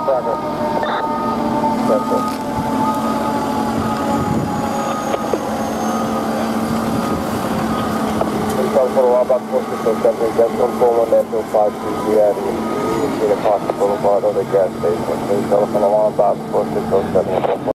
tracker. That's it. Follow up at 4607, just confirm on that 253 Avenue. You see the Park Boulevard or the gas station. Please telephone along about 4607.